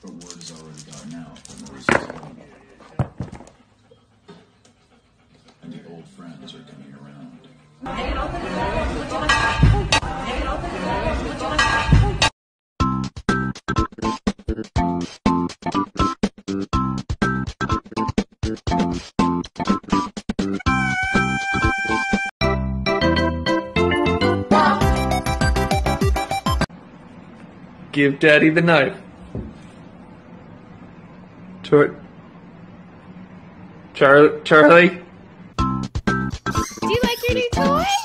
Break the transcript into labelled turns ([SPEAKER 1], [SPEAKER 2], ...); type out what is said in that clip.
[SPEAKER 1] But word has already gotten out that Maurice is home. And the old friends are coming around.
[SPEAKER 2] Give Daddy the knife. Charlie?
[SPEAKER 3] Do you like your new toy?